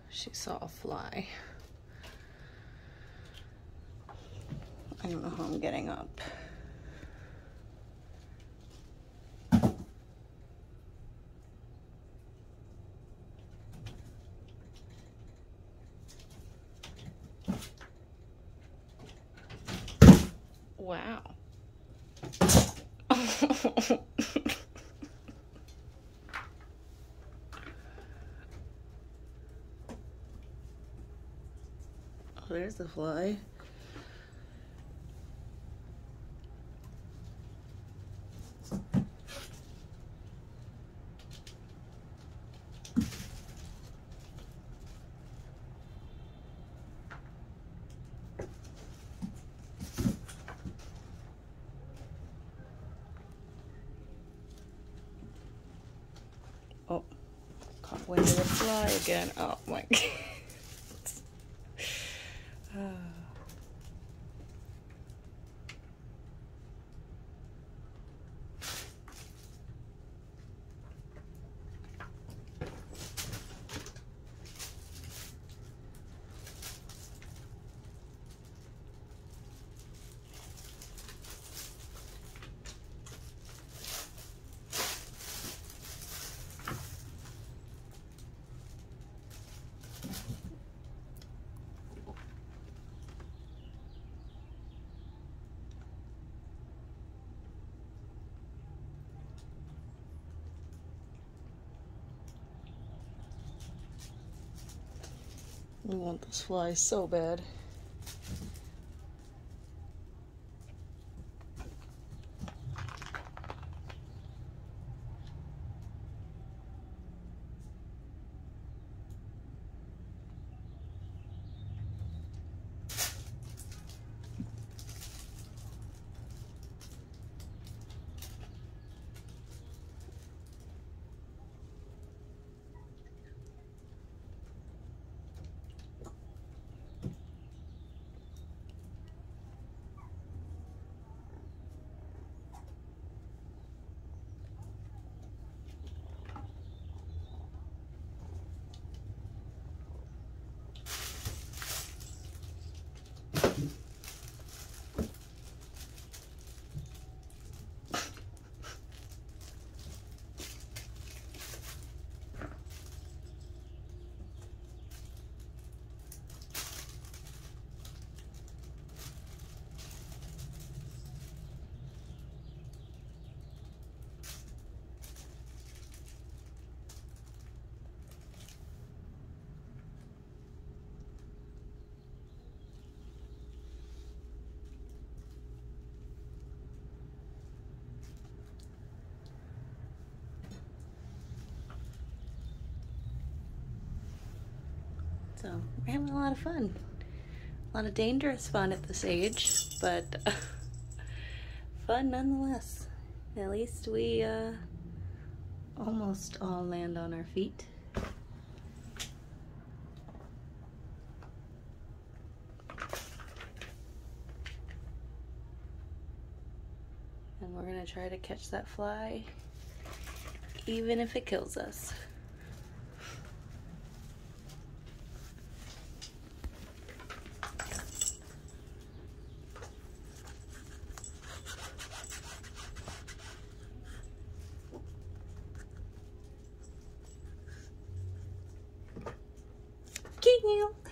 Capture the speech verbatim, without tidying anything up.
she saw a fly. I don't know how I'm getting up. Wow. Oh, there's the fly. Oh, caught wind of the fly again. Oh my god. uh. We want this fly so bad. So we're having a lot of fun. A lot of dangerous fun at this age, but uh, fun nonetheless. At least we uh, almost all land on our feet. And we're gonna try to catch that fly, even if it kills us. Cute.